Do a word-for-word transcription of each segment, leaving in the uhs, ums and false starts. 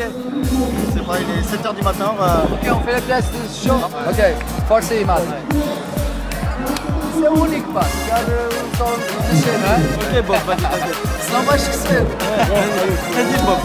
Je sais pas, il est sept heures du matin. On va... Ok, on fait la pièce de ce show. Ok, forcez Matt. C'est unique, pas. Regarde son musicien, hein? Ok, Bob, vas-y, vas-y. Senão vai esquecer. Vas-y, Bob.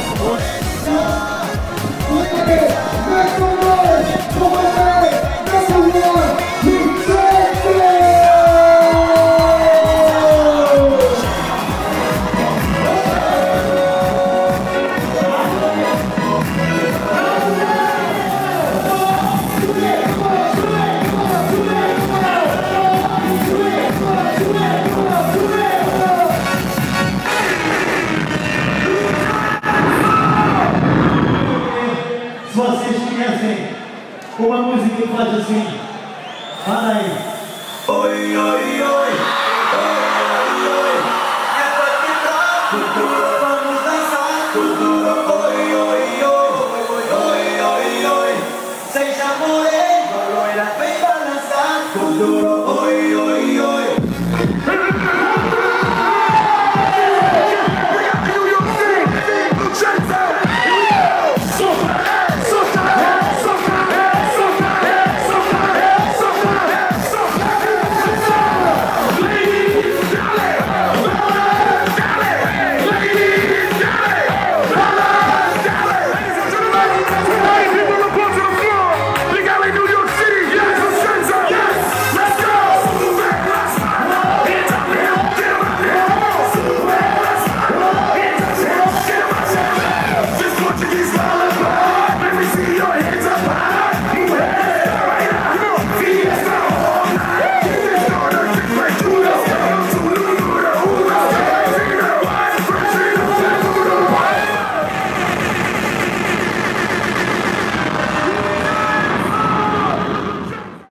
Se vocês conhecem uma música que faz assim, fala aí. Oi, oi.